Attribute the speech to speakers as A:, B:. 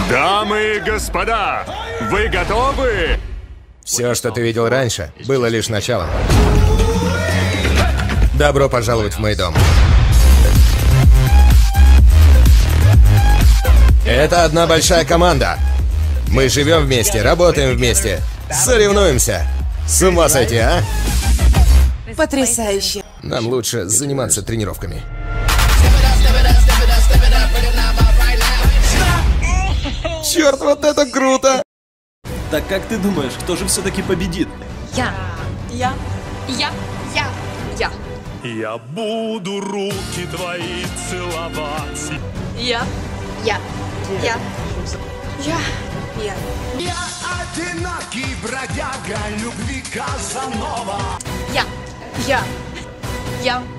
A: Дамы и господа, вы готовы?
B: Все, что ты видел раньше, было лишь началом. Добро пожаловать в мой дом. Это одна большая команда. Мы живем вместе, работаем вместе, соревнуемся. С ума сойти, а?
C: Потрясающе.
B: Нам лучше заниматься тренировками. Черт, вот это круто!
D: Так как ты думаешь, кто же все-таки победит?
C: Я.
A: Я буду руки твои целовать.
C: Я
E: одинокий бродяга любви Казанова.
C: Я